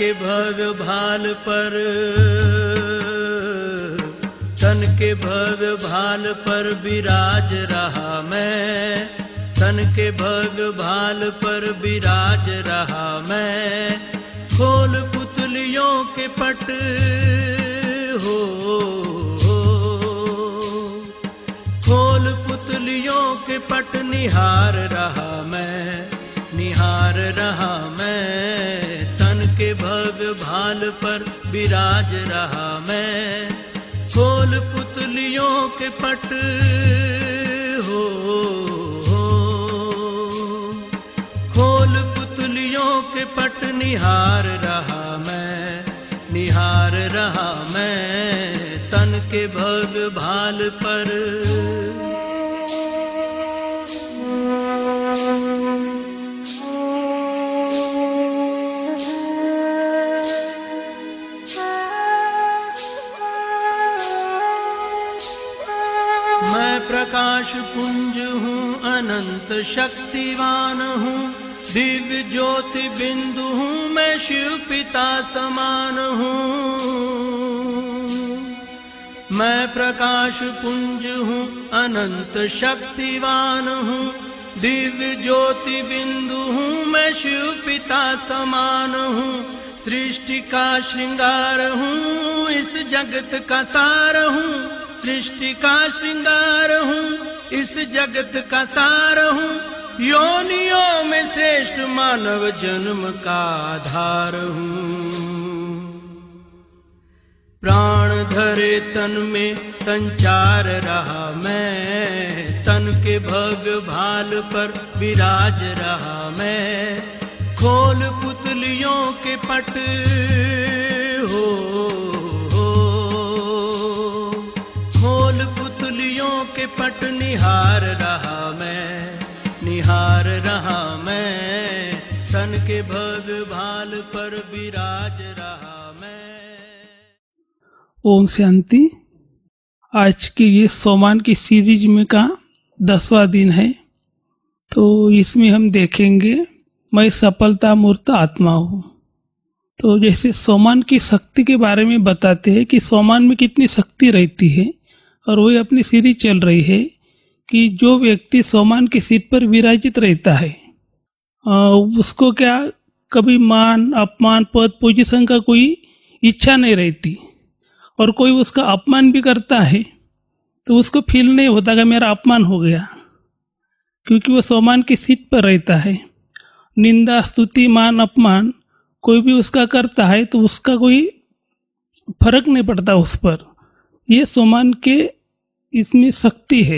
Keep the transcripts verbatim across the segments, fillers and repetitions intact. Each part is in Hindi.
के भग भाल पर, तन के भग भाल पर विराज रहा मैं, तन के भग भाल पर विराज रहा मैं। खोल पुतलियों के पट हो, हो खोल पुतलियों के पट निहार रहा मैं, निहार रहा मैं। तन के भग भाल पर विराज रहा मैं। खोल पुतलियों के पट हो, हो खोल पुतलियों के पट निहार रहा मैं, निहार रहा मैं। तन के भग भाल पर। मैं प्रकाश पुंज हूँ, अनंत शक्तिवान हूँ, दिव्य ज्योति बिंदु हूँ, मैं शिव पिता समान हूँ। मैं प्रकाश पुंज हूँ, अनंत शक्तिवान हूँ, दिव्य ज्योति बिंदु हूँ, मैं शिव पिता समान हूँ। सृष्टि का श्रृंगार हूँ, इस जगत का सार हूँ, सृष्टि का श्रृंगार हूँ, इस जगत का सार हूँ। योनियों में श्रेष्ठ मानव जन्म का आधार हूँ। प्राण धरे तन में संचार रहा मैं, तन के भग भाल पर विराज रहा मैं। खोल पुतलियों के पट हो, हो खोल पुतलियों के पट निहार रहा मैं, निहार रहा मैं। तन के भग भाल पर विराज रहा मैं। ओम शांति। आज की ये सोमान की सीरीज में का दसवां दिन है। तो इसमें हम देखेंगे मैं सफलता मूर्त आत्मा हूँ। तो जैसे सोमान की शक्ति के बारे में बताते हैं कि सोमान में कितनी शक्ति रहती है, और वही अपनी सीरीज चल रही है कि जो व्यक्ति सोमान की सीट पर विराजित रहता है उसको क्या कभी मान अपमान पद पोजीशन का कोई इच्छा नहीं रहती, और कोई उसका अपमान भी करता है तो उसको फील नहीं होता कि मेरा अपमान हो गया, क्योंकि वो सोमान की सीट पर रहता है। निंदा स्तुति मान अपमान कोई भी उसका करता है तो उसका कोई फर्क नहीं पड़ता उस पर। ये सोमान के इसमें शक्ति है।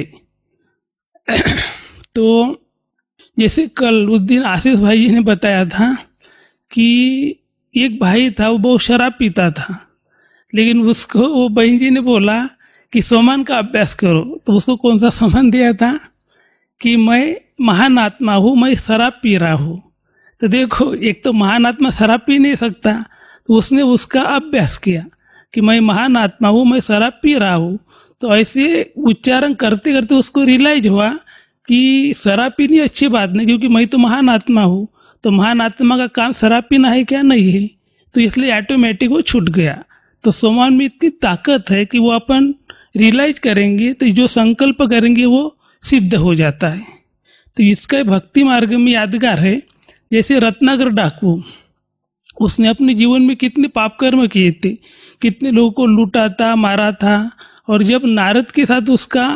तो जैसे कल उस दिन आशीष भाई जी ने बताया था कि एक भाई था, वो बहुत शराब पीता था, लेकिन उसको वो बहन जी ने बोला कि सोमान का अभ्यास करो। तो उसको कौन सा सोमान दिया था कि मैं महान आत्मा हूँ, मैं शराब पी रहा हूँ। तो देखो, एक तो महान आत्मा शराब पी नहीं सकता, तो उसने उसका अभ्यास किया कि मैं महान आत्मा हूँ, मैं शराब पी रहा हूँ। तो ऐसे उच्चारण करते करते उसको रियलाइज हुआ कि शराब पीनी अच्छी बात नहीं, क्योंकि मैं तो महान आत्मा हूँ। तो महान आत्मा का काम शराब पीना है क्या? नहीं है। तो इसलिए ऑटोमेटिक वो छूट गया। तो सोमान में इतनी ताकत है कि वो अपन रियलाइज करेंगे तो जो संकल्प करेंगे वो सिद्ध हो जाता है। तो इसका भक्ति मार्ग में यादगार है, जैसे रत्नाकर डाकू, उसने अपने जीवन में कितने पाप कर्म किए थे, कितने लोगों को लूटा था, मारा था। और जब नारद के साथ उसका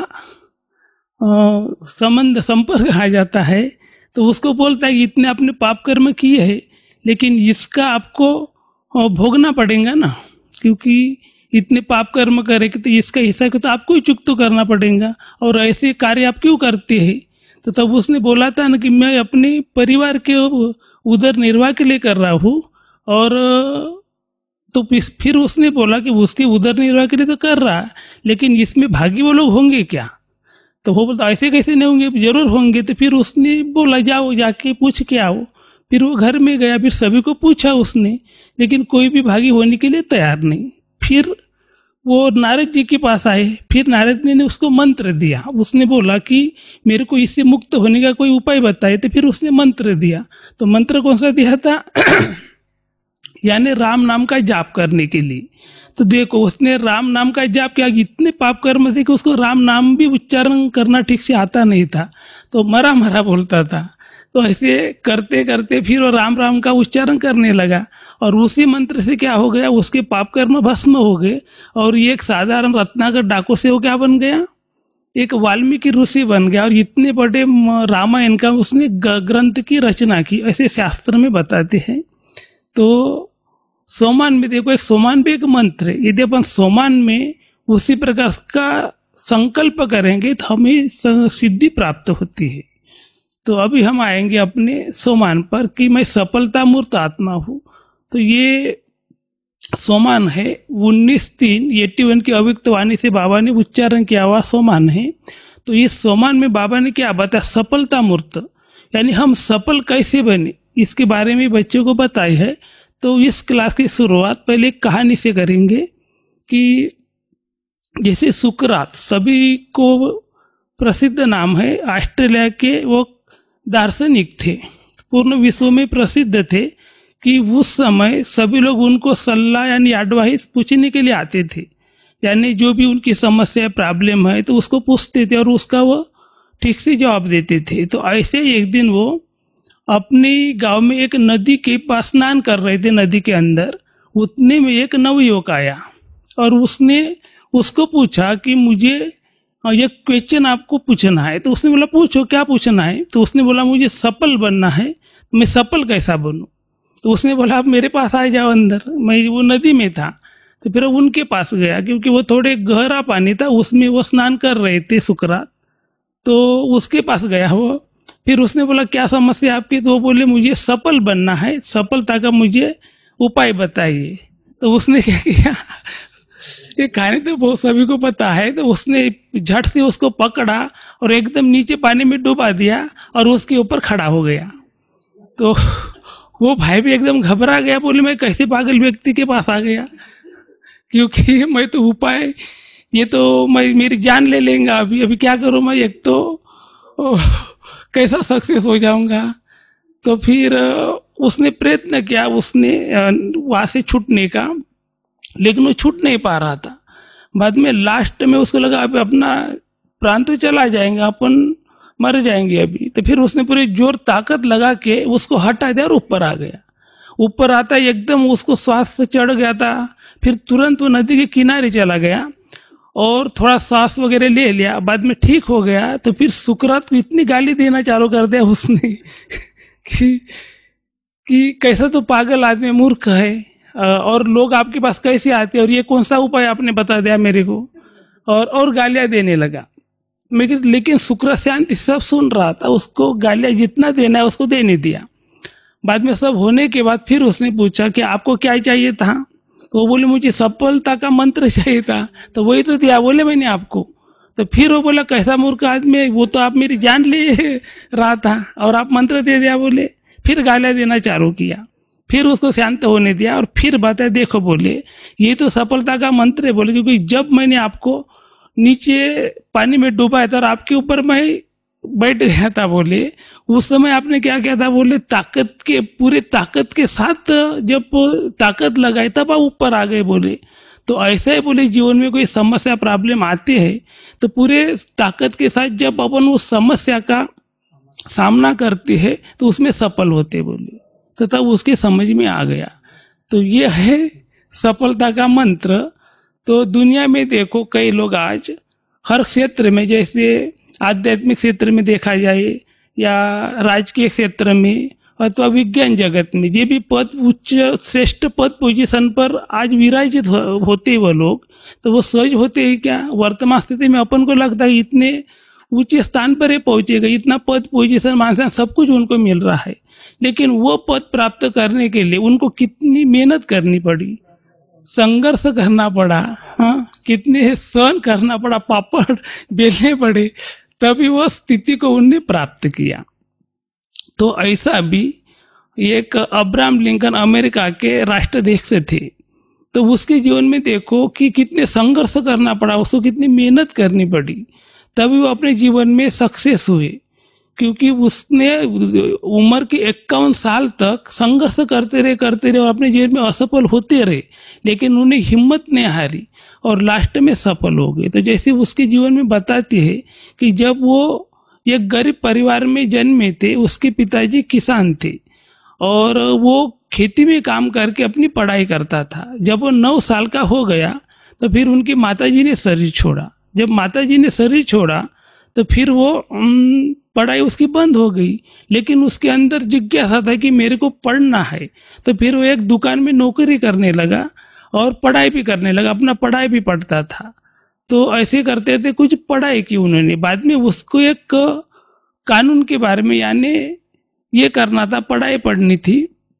संबंध संपर्क आ जाता है तो उसको बोलता है कि इतने आपने पाप कर्म किए हैं, लेकिन इसका आपको भोगना पड़ेगा ना, क्योंकि इतने पाप कर्म करेंगे तो इसका हिस्सा तो आपको ही चुक तो करना पड़ेगा, और ऐसे कार्य आप क्यों करते हैं? तो तब उसने बोला था ना कि मैं अपने परिवार के उदर निर्वाह के लिए कर रहा हूँ। और तो फिर उसने बोला कि उसके उदर निर्वाह के लिए तो कर रहा है, लेकिन इसमें भागी वो लोग होंगे क्या? तो वो बोलता ऐसे कैसे नहीं होंगे, जरूर होंगे। तो फिर उसने बोला जाओ जाके पूछ के आओ। फिर वो घर में गया, फिर सभी को पूछा उसने, लेकिन कोई भी भागी होने के लिए तैयार नहीं। फिर वो नारद जी के पास आए, फिर नारद जी ने उसको मंत्र दिया। उसने बोला कि मेरे को इससे मुक्त होने का कोई उपाय बताए। तो फिर उसने मंत्र दिया। तो मंत्र कौन सा दिया था? यानी राम नाम का जाप करने के लिए। तो देखो उसने राम नाम का जाप किया, इतने पाप कर्म थे कि उसको राम नाम भी उच्चारण करना ठीक से आता नहीं था, तो मरा मरा बोलता था। तो ऐसे करते करते फिर वो राम राम का उच्चारण करने लगा, और उसी मंत्र से क्या हो गया, उसके पाप कर्म भस्म हो गए, और ये एक साधारण रत्नाकर डाकू से वो क्या बन गया, एक वाल्मीकि ऋषि बन गया, और इतने बड़े रामायण का उसने ग्रंथ की रचना की, ऐसे शास्त्र में बताते हैं। तो सोमान में देखो, एक सोमान भी एक मंत्र है, यदि अपन सोमान में उसी प्रकार का संकल्प करेंगे तो हमें सिद्धि प्राप्त होती है। तो अभी हम आएंगे अपने सोमान पर कि मैं सफलता मूर्त आत्मा हूँ। तो ये सोमान है उन्नीस तीन इक्यासी की अव्यक्त वाणी से बाबा ने उच्चारण किया हुआ सोमान है। तो इस सोमान में बाबा ने क्या बताया, सफलता मूर्त, यानी हम सफल कैसे बने इसके बारे में बच्चों को बताई है। तो इस क्लास की शुरुआत पहले एक कहानी से करेंगे कि जैसे सुकरात सभी को प्रसिद्ध नाम है, ऑस्ट्रेलिया के वो दार्शनिक थे, पूर्ण विश्व में प्रसिद्ध थे कि उस समय सभी लोग उनको सलाह यानी एडवाइस पूछने के लिए आते थे, यानी जो भी उनकी समस्या प्रॉब्लम है तो उसको पूछते थे और उसका वो ठीक से जवाब देते थे। तो ऐसे एक दिन वो अपने गांव में एक नदी के पास स्नान कर रहे थे, नदी के अंदर, उतने में एक नवयुवक आया और उसने उसको पूछा कि मुझे ये क्वेश्चन आपको पूछना है। तो उसने बोला पूछो क्या पूछना है। तो उसने बोला मुझे सफल बनना है, मैं सफल कैसा बनूं। तो उसने बोला आप मेरे पास आ जाओ अंदर, मैं वो नदी में था। तो फिर उनके पास गया क्योंकि वो थोड़े गहरा पानी था, उसमें वो स्नान कर रहे थे सुकरात। तो उसके पास गया वो, फिर उसने बोला क्या समस्या आपकी। तो वो बोले मुझे सफल बनना है, सफलता का मुझे उपाय बताइए। तो उसने क्या किया, ये कहानी तो बहुत सभी को पता है, तो उसने झट से उसको पकड़ा और एकदम नीचे पानी में डुबा दिया और उसके ऊपर खड़ा हो गया। तो वो भाई भी एकदम घबरा गया, बोले मैं कैसे पागल व्यक्ति के पास आ गया, क्योंकि मैं तो उपाय, ये तो मैं मेरी जान ले लेंगे अभी अभी क्या करूं मैं, एक तो ओ, कैसा सक्सेस हो जाऊंगा। तो फिर उसने प्रयत्न किया उसने वहां से छूटने का, लेकिन वो छूट नहीं पा रहा था। बाद में लास्ट में उसको लगा अभी अपना प्राण तो चला जाएगा, अपन मर जाएंगे अभी। तो फिर उसने पूरे जोर ताकत लगा के उसको हटा दिया और ऊपर आ गया। ऊपर आता एकदम उसको श्वास से चढ़ गया था, फिर तुरंत वो नदी के किनारे चला गया और थोड़ा सांस वगैरह ले लिया, बाद में ठीक हो गया। तो फिर सुकरात को इतनी गाली देना चालू कर दिया उसने कि, कि कैसा तो पागल आदमी, मूर्ख है, और लोग आपके पास कैसे आते हैं और ये कौन सा उपाय आपने बता दिया मेरे को, और और गालियां देने लगा। लेकिन शुक्र शांति सब सुन रहा था, उसको गालियां जितना देना है उसको देने दिया। बाद में सब होने के बाद फिर उसने पूछा कि आपको क्या चाहिए था। तो वो बोले मुझे सफलता का मंत्र चाहिए था। तो वही तो दिया बोले मैंने आपको। तो फिर वो बोला कैसा मूर्ख आदमी है, वो तो आप मेरी जान ले रहा था और आप मंत्र दे दिया बोले। फिर गालियां देना चालू किया, फिर उसको शांत होने दिया और फिर बताया देखो बोले ये तो सफलता का मंत्र है बोले, क्योंकि जब मैंने आपको नीचे पानी में डूबाया था और आपके ऊपर मैं बैठ गया था बोले, उस समय आपने क्या किया था बोले, ताकत के पूरे ताकत के साथ जब ताकत लगाई तब आप ऊपर आ गए बोले। तो ऐसा ही बोले जीवन में कोई समस्या प्रॉब्लम आते हैं तो पूरे ताकत के साथ जब अपन उस समस्या का सामना करते हैं तो उसमें सफल होते बोले। तो तब उसके समझ में आ गया। तो ये है सफलता का मंत्र। तो दुनिया में देखो कई लोग आज हर क्षेत्र में, जैसे आध्यात्मिक क्षेत्र में देखा जाए या राजकीय क्षेत्र में अथवा विज्ञान जगत में, ये भी पद उच्च श्रेष्ठ पद पोजीशन पर आज विराजित हो, होते वो लोग, तो वो सहज होते हैं क्या। वर्तमान स्थिति में अपन को लगता है इतने ऊंचे स्थान पर पहुंचेगा, इतना पद पोजीशन मानसा सब कुछ उनको मिल रहा है, लेकिन वो पद प्राप्त करने के लिए उनको कितनी मेहनत करनी पड़ी, संघर्ष करना पड़ा, हाँ कितने सहन करना पड़ा, पापड़ बेलने पड़े, तभी वो स्थिति को उन्हें प्राप्त किया। तो ऐसा भी एक अब्राहम लिंकन अमेरिका के राष्ट्राध्यक्ष थे, तो उसके जीवन में देखो कि कितने संघर्ष करना पड़ा, उसको कितनी मेहनत करनी पड़ी, तभी वो अपने जीवन में सक्सेस हुए। क्योंकि उसने उम्र के इक्यावन साल तक संघर्ष करते रहे करते रहे और अपने जीवन में असफल होते रहे, लेकिन उन्हें हिम्मत नहीं हारी और लास्ट में सफल हो गए। तो जैसे उसके जीवन में बताती है कि जब वो एक गरीब परिवार में जन्मे थे, उसके पिताजी किसान थे और वो खेती में काम करके अपनी पढ़ाई करता था। जब वो नौ साल का हो गया तो फिर उनकी माताजी ने शरीर छोड़ा। जब माताजी ने शरीर छोड़ा तो फिर वो पढ़ाई उसकी बंद हो गई, लेकिन उसके अंदर जिज्ञासा था कि मेरे को पढ़ना है। तो फिर वो एक दुकान में नौकरी करने लगा और पढ़ाई भी करने लगा, अपना पढ़ाई भी पढ़ता था। तो ऐसे करते थे कुछ पढ़ाई की उन्होंने। बाद में उसको एक कानून के बारे में यानी ये करना था, पढ़ाई पढ़नी थी,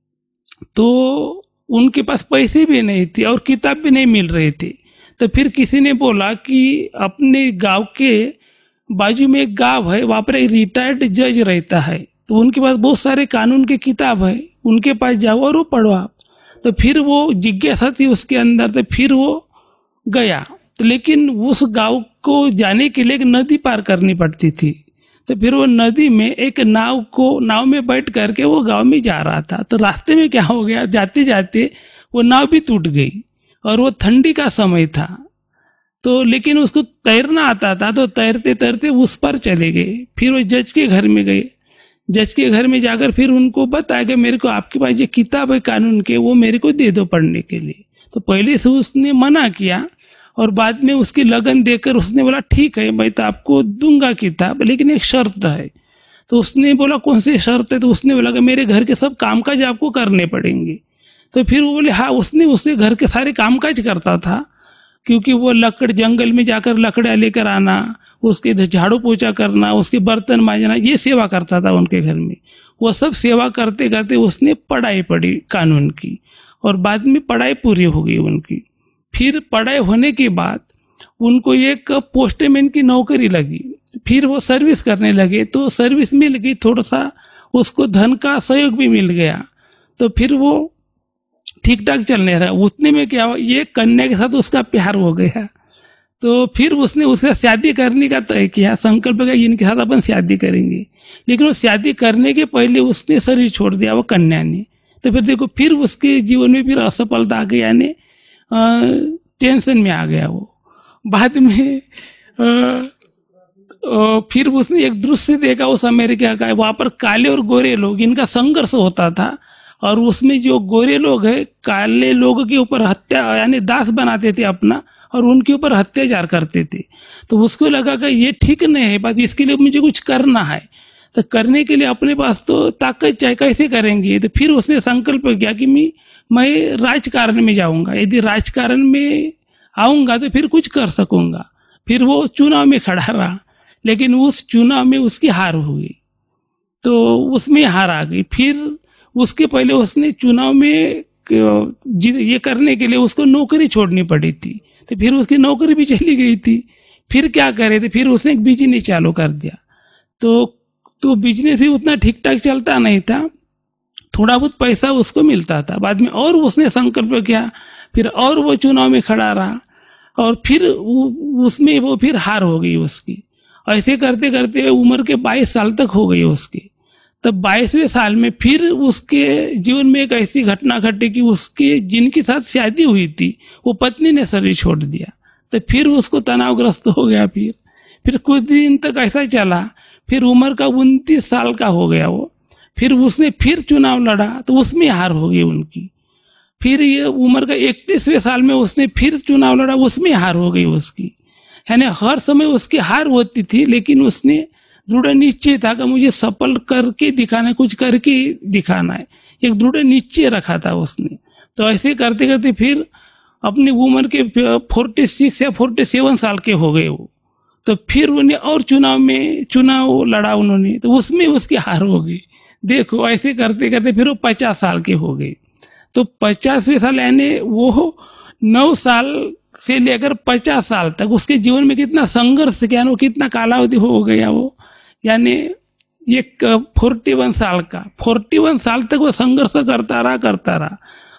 तो उनके पास पैसे भी नहीं थे और किताब भी नहीं मिल रहे थे। तो फिर किसी ने बोला कि अपने गांव के बाजू में एक गांव है, वहाँ पर एक रिटायर्ड जज रहता है, तो उनके पास बहुत सारे कानून की किताब है, उनके पास जाओ और वो पढ़ो आप। तो फिर वो जिज्ञासा थी उसके अंदर, तो फिर वो गया। तो लेकिन उस गांव को जाने के लिए एक नदी पार करनी पड़ती थी। तो फिर वो नदी में एक नाव को नाव में बैठ करके वो गांव में जा रहा था। तो रास्ते में क्या हो गया, जाते जाते वो नाव भी टूट गई और वो ठंडी का समय था। तो लेकिन उसको तैरना आता था, तो तैरते तैरते उस पर चले गए। फिर वो जज के घर में गए। जज के घर में जाकर फिर उनको बताया कि मेरे को आपके पास ये किताब है कानून के, वो मेरे को दे दो पढ़ने के लिए। तो पहले से उसने मना किया और बाद में उसकी लगन देकर उसने बोला ठीक है भाई, तो आपको दूंगा किताब, लेकिन एक शर्त है। तो उसने बोला कौन सी शर्त है? तो उसने बोला कि मेरे घर के सब कामकाज आपको करने पड़ेंगे। तो फिर वो बोले हाँ। उसने उसके घर के सारे कामकाज करता था, क्योंकि वो लकड़ जंगल में जाकर लकड़ियाँ लेकर आना, उसके झाड़ू पोछा करना, उसके बर्तन मांजना, ये सेवा करता था उनके घर में। वो सब सेवा करते करते उसने पढ़ाई पढ़ी कानून की और बाद में पढ़ाई पूरी हो गई उनकी। फिर पढ़ाई होने के बाद उनको एक पोस्टमैन की नौकरी लगी। फिर वो सर्विस करने लगे, तो सर्विस मिल गई, थोड़ा सा उसको धन का सहयोग भी मिल गया। तो फिर वो ठीक ठाक चलने रहा। उतने में क्या हुआ, ये कन्या के साथ उसका प्यार हो गया। तो फिर उसने उससे शादी करने का तय किया, संकल्प किया इनके साथ अपन शादी करेंगे। लेकिन वो शादी करने के पहले उसने शरीर छोड़ दिया वो कन्या ने। तो फिर देखो फिर उसके जीवन में फिर असफलता आ गई, यानी टेंशन में आ गया वो। बाद में आ, आ, फिर उसने एक दृश्य देखा उस अमेरिका का, वहां पर काले और गोरे लोग, इनका संघर्ष होता था। और उसमें जो गोरे लोग हैं काले लोगों के ऊपर हत्या यानी दास बनाते थे अपना, और उनके ऊपर अत्याचार करते थे। तो उसको लगा कि ये ठीक नहीं है बात, इसके लिए मुझे कुछ करना है। तो करने के लिए अपने पास तो ताकत चाहिए, कैसे करेंगे? तो फिर उसने संकल्प किया कि मैं मैं राजकारण में जाऊंगा, यदि राजकारण में आऊंगा तो फिर कुछ कर सकूंगा। फिर वो चुनाव में खड़ा रहा, लेकिन उस चुनाव में उसकी हार हो गई, तो उसमें हार आ गई। फिर उसके पहले उसने चुनाव में ये करने के लिए उसको नौकरी छोड़नी पड़ी थी, तो फिर उसकी नौकरी भी चली गई थी। फिर क्या करे थे, फिर उसने एक बिजनेस चालू कर दिया। तो तो बिजनेस भी उतना ठीक ठाक चलता नहीं था, थोड़ा बहुत पैसा उसको मिलता था। बाद में और उसने संकल्प किया, फिर और वो चुनाव में खड़ा रहा, और फिर उसमें वो फिर हार हो गई उसकी। ऐसे करते करते उम्र के बाईस साल तक हो गई उसकी। तब बाईसवें साल में फिर उसके जीवन में एक ऐसी घटना घटी कि उसके जिनके साथ शादी हुई थी वो पत्नी ने शरीर छोड़ दिया। तो फिर उसको तनावग्रस्त हो गया। फिर फिर कुछ दिन तक ऐसा चला, फिर उम्र का उनतीस साल का हो गया वो। फिर उसने फिर चुनाव लड़ा, तो उसमें हार हो गई उनकी। फिर ये उम्र का इकतीसवें साल में उसने फिर चुनाव लड़ा, उसमें हार हो गई उसकी। यानी हर समय उसकी हार होती थी, लेकिन उसने दृढ़ निश्चय था कि मुझे सफल करके दिखाना है, कुछ करके दिखाना है, एक दृढ़ निश्चय रखा था उसने। तो ऐसे करते करते फिर अपनी उम्र के फोर्टी सिक्स या फोर्टी सेवन साल के हो गए वो। तो फिर उन्हें और चुनाव में चुनाव लड़ा उन्होंने, तो उसमें उसकी हार हो गई। देखो ऐसे करते करते फिर वो पचास साल के हो गए। तो पचासवें साल यानी वो नौ साल से लेकर पचास साल तक उसके जीवन में कितना संघर्ष किया, वो कितना कालावधि हो गया वो। यानी एक फोर्टी वन साल का फोर्टी वन साल तक वो संघर्ष करता रहा करता रहा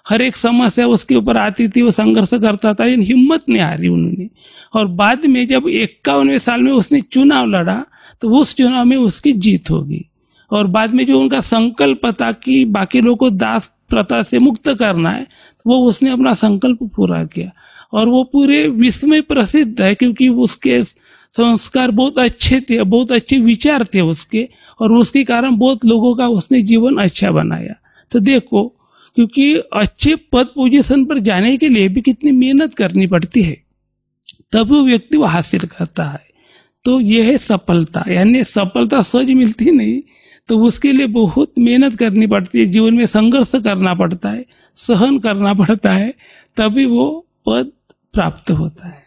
हर एक समस्या उसके ऊपर आती थी, वो संघर्ष करता था, लेकिन हिम्मत नहीं हारी उन्होंने। और बाद में जब इक्यावनवें साल में उसने चुनाव लड़ा तो उस चुनाव में उसकी जीत होगी। और बाद में जो उनका संकल्प था कि बाकी लोगों को दास प्रथा से मुक्त करना है, तो वो उसने अपना संकल्प पूरा किया। और वो पूरे विश्व में प्रसिद्ध है, क्योंकि उसके संस्कार बहुत अच्छे थे, बहुत अच्छे विचार थे उसके, और उसके कारण बहुत लोगों का उसने जीवन अच्छा बनाया। तो देखो, क्योंकि अच्छे पद पोजीशन पर जाने के लिए भी कितनी मेहनत करनी पड़ती है, तब वो व्यक्ति वो हासिल करता है। तो ये है सफलता, यानी सफलता सहज मिलती नहीं, तो उसके लिए बहुत मेहनत करनी पड़ती है, जीवन में संघर्ष करना पड़ता है, सहन करना पड़ता है, तभी वो पद प्राप्त होता है।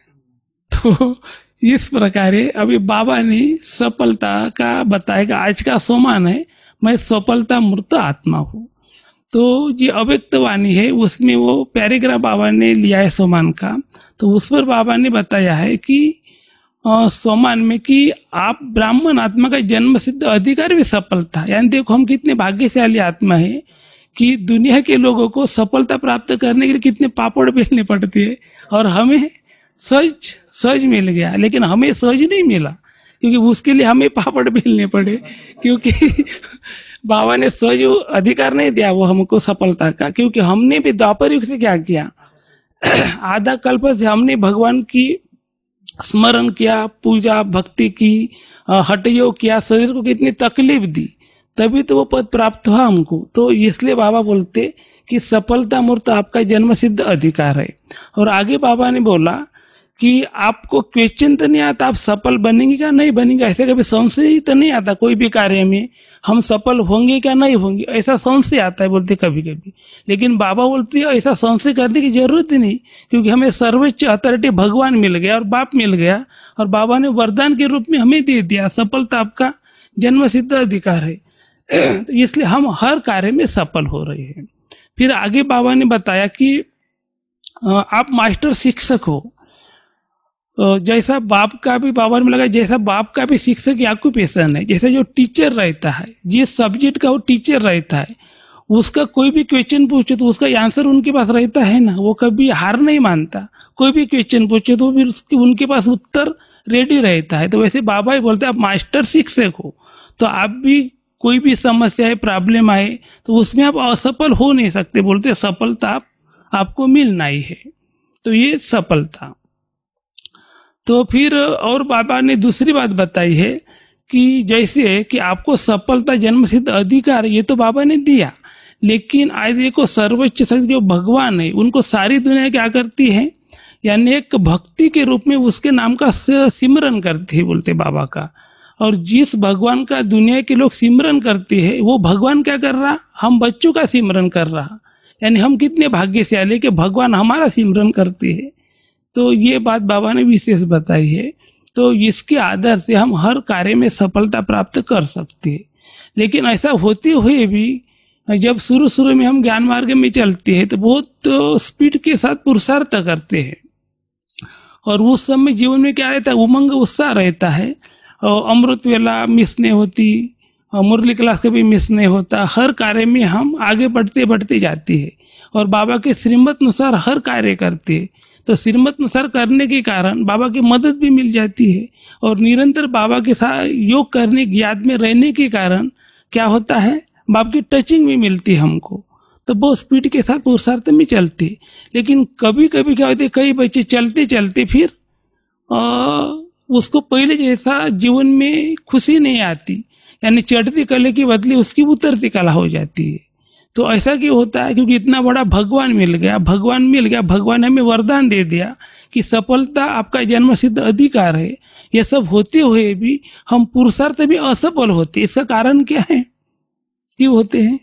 तो इस प्रकार अभी बाबा ने सफलता का बताएगा। आज का सोमान है, मैं सफलता मूर्त आत्मा हूँ। तो जो अव्यक्त वाणी है उसमें वो पैराग्राफ बाबा ने लिया है सोमान का। तो उस पर बाबा ने बताया है कि सोमान में कि आप ब्राह्मण आत्मा का जन्म सिद्ध अधिकार भी सफलता, यानी देखो हम कितने भाग्यशाली आत्मा है कि दुनिया के लोगों को सफलता प्राप्त करने के लिए कितने पापड़ बेलने पड़ते हैं, और हमें सहज सहज मिल गया। लेकिन हमें सहज नहीं मिला, क्योंकि उसके लिए हमें पापड़ बेलने पड़े, क्योंकि बाबा ने सहज अधिकार नहीं दिया वो हमको सफलता का। क्योंकि हमने भी द्वापर युग से क्या किया, आधा कल्प से हमने भगवान की स्मरण किया, पूजा भक्ति की, हठयोग किया, शरीर को कितनी तकलीफ दी, तभी तो वो पद प्राप्त हुआ हमको। तो इसलिए बाबा बोलते कि सफलता मूर्त आपका जन्म सिद्ध अधिकार है। और आगे बाबा ने बोला कि आपको क्वेश्चन तो नहीं आता आप सफल बनेंगे क्या नहीं बनेंगे, ऐसे कभी संशय तो नहीं आता कोई भी कार्य में हम सफल होंगे क्या नहीं होंगे, ऐसा संशय आता है बोलते कभी कभी। लेकिन बाबा बोलते हैं ऐसा संशय करने की जरूरत ही नहीं, क्योंकि हमें सर्वोच्च अथॉरिटी भगवान मिल गया और बाप मिल गया, और बाबा ने वरदान के रूप में हमें दे दिया सफलता आपका जन्म सिद्ध अधिकार है। इसलिए हम हर कार्य में सफल हो रहे हैं। फिर आगे बाबा ने बताया कि आप मास्टर शिक्षक हो, जैसा बाप का भी बाबा ने लगा जैसा बाप का भी शिक्षक ऑक्यूपेशन है, जैसे जो टीचर रहता है जिस सब्जेक्ट का वो टीचर रहता है उसका कोई भी क्वेश्चन पूछे तो उसका आंसर उनके पास रहता है ना, वो कभी हार नहीं मानता। कोई भी क्वेश्चन पूछे तो फिर उसके उनके पास उत्तर रेडी रहता है। तो वैसे बाबा ही बोलते हैं आप मास्टर शिक्षक हो, तो आप भी कोई भी समस्या है प्रॉब्लम आए तो उसमें आप असफल हो नहीं सकते, बोलते सफलता आप, आपको मिलना ही है। तो ये सफलता। तो फिर और बाबा ने दूसरी बात बताई है कि जैसे कि आपको सफलता जन्म सिद्ध अधिकार ये तो बाबा ने दिया, लेकिन आज देखो सर्वोच्च शक्ति जो भगवान है उनको सारी दुनिया क्या करती है, यानी एक भक्ति के रूप में उसके नाम का सिमरन करती है बोलते बाबा का। और जिस भगवान का दुनिया के लोग सिमरन करते हैं वो भगवान क्या कर रहा, हम बच्चों का सिमरन कर रहा। यानी हम कितने भाग्यशाली कि भगवान हमारा सिमरन करते हैं। तो ये बात बाबा ने विशेष बताई है। तो इसके आधार से हम हर कार्य में सफलता प्राप्त कर सकते हैं। लेकिन ऐसा होते हुए भी जब शुरू शुरू में हम ज्ञान मार्ग में चलते हैं तो बहुत तो स्पीड के साथ पुरुषार्थ करते हैं, और उस समय जीवन में क्या रहता है, उमंग उत्साह रहता है, और अमृत वेला मिस नहीं होती, मुरली क्लास कभी मिस नहीं होता। हर कार्य में हम आगे बढ़ते बढ़ते जाते हैं और बाबा के श्रीमत अनुसार हर कार्य करते हैं। तो श्रीमत अनुसार करने के कारण बाबा की मदद भी मिल जाती है, और निरंतर बाबा के साथ योग करने की याद में रहने के कारण क्या होता है, बाबा की टचिंग भी मिलती है हमको। तो बहुत स्पीड के साथ पुरुषार्थ में चलते। लेकिन कभी कभी क्या होते है, कई बच्चे चलते चलते फिर आ, उसको पहले जैसा जीवन में खुशी नहीं आती, यानी चढ़ती कला की बदले उसकी उतरती कला हो जाती है। तो ऐसा क्यों होता है, क्योंकि इतना बड़ा भगवान मिल गया, भगवान मिल गया, भगवान ने हमें वरदान दे दिया कि सफलता आपका जन्म सिद्ध अधिकार है। ये सब होते हुए भी हम पुरुषार्थ भी असफल होते, इसका कारण क्या है, क्यों होते हैं?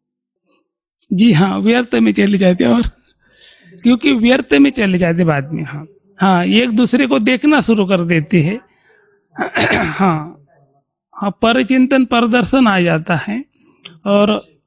जी हाँ, व्यर्थ में चले जाते, और क्योंकि व्यर्थ में चले जाते बाद में। हाँ हाँ, एक दूसरे को देखना शुरू कर देते हैं। हाँ हाँ, परचिंतन प्रदर्शन आ जाता है, और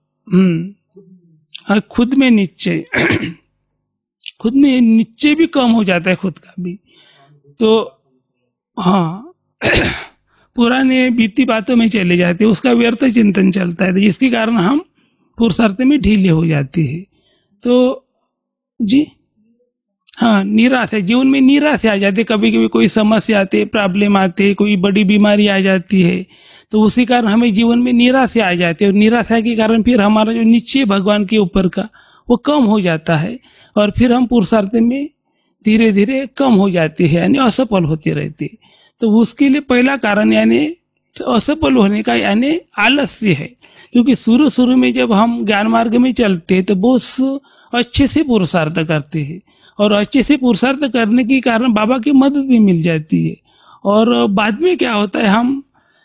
हम्म खुद में निश्चय खुद में निश्चय भी कम हो जाता है, खुद का भी। तो हाँ पुराने बीती बातों में चले जाते हैं, उसका व्यर्थ चिंतन चलता है, जिसके कारण हम पुरुषार्थ में ढीले हो जाते हैं। तो जी हाँ, निराशा, जीवन में निराशा आ जाती है। कभी कभी कोई समस्या आती है, प्रॉब्लम आती है, कोई बड़ी बीमारी आ जाती है, तो उसी कारण हमें जीवन में निराशा आ जाती है। और निराशा के कारण फिर हमारा जो निश्चय भगवान के ऊपर का वो कम हो जाता है, और फिर हम पुरुषार्थ में धीरे धीरे कम हो जाती है, यानी असफल होती रहती है। तो उसके लिए पहला कारण यानी असफल होने का यानी आलस्य है। क्योंकि शुरू शुरू में जब हम ज्ञान मार्ग में चलते हैं तो बहुत अच्छे से पुरुषार्थ करते हैं, और अच्छे से पुरुषार्थ करने के कारण बाबा की मदद भी मिल जाती है। और बाद में क्या होता है, हम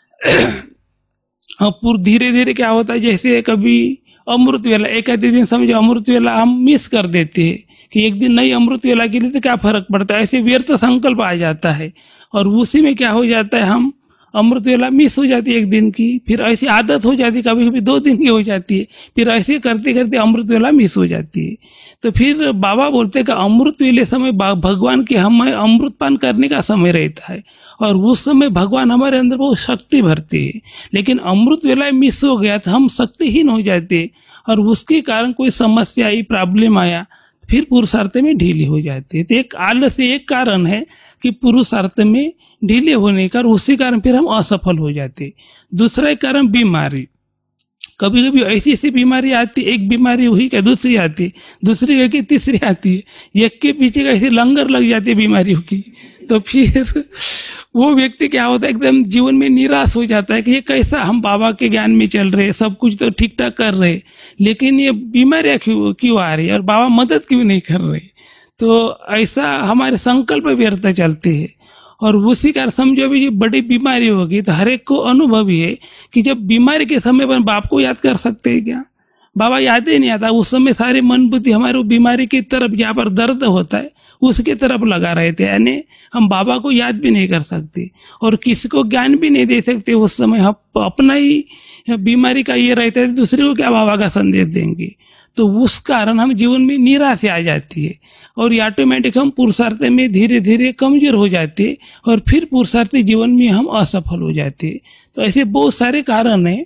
धीरे धीरे क्या होता है, जैसे कभी अमृत वेला, एक आधे दिन समझो अमृत वेला हम मिस कर देते हैं कि एक दिन नहीं अमृत वेला के लिए तो क्या फर्क पड़ता है, ऐसे व्यर्थ संकल्प आ जाता है, और उसी में क्या हो जाता है, हम अमृत वेला मिस हो जाती है एक दिन की, फिर ऐसी आदत हो जाती है, कभी कभी दो दिन की हो जाती है, फिर ऐसे करते करते अमृत वेला मिस हो जाती है। तो फिर बाबा बोलते हैं कि अमृत वेले समय भगवान के हमें अमृतपान करने का समय रहता है, और उस समय भगवान हमारे अंदर बहुत शक्ति भरते हैं। लेकिन अमृत वेला मिस हो गया तो हम शक्तिहीन हो जाते, और उसके कारण कोई समस्या आई, प्रॉब्लम आया, फिर पुरुषार्थ में ढीले हो जाते हैं। तो एक आलस्य एक कारण है कि पुरुषार्थ में ढीले होने का, और उसी कारण फिर हम असफल हो जाते। दूसरा एक कारण बीमारी, कभी कभी ऐसी ऐसी बीमारी आती, एक बीमारी हुई क्या दूसरी आती, दूसरी गई कि तीसरी आती है, एक के पीछे ऐसी लंगर लग जाती है बीमारियों की। तो फिर वो व्यक्ति क्या होता है, एकदम जीवन में निराश हो जाता है कि ये कैसा, हम बाबा के ज्ञान में चल रहे, सब कुछ तो ठीक ठाक कर रहे, लेकिन ये बीमारियां क्यों क्यों आ रही है, और बाबा मदद क्यों नहीं कर रहे। तो ऐसा हमारे संकल्प व्यर्थ चलते हैं, और उसी कारण समझो भी बड़ी बीमारी होगी तो हर एक को अनुभव ही है कि जब बीमारी के समय पर बाप को याद कर सकते हैं क्या, बाबा याद ही नहीं आता। उस समय सारी मन बुद्धि हमारे बीमारी की तरफ, जहाँ पर दर्द होता है उसके तरफ लगा रहे थे, यानी हम बाबा को याद भी नहीं कर सकते, और किसी को ज्ञान भी नहीं दे सकते। उस समय हम अपना ही बीमारी का ये रहता है, दूसरे को क्या बाबा का संदेश देंगे। तो उस कारण हम जीवन में निराशा आ जाती है, और ऑटोमेटिक हम पुरुषार्थ में धीरे धीरे कमजोर हो जाते हैं, और फिर पुरुषार्थी जीवन में हम असफल हो जाते हैं। तो ऐसे बहुत सारे कारण हैं।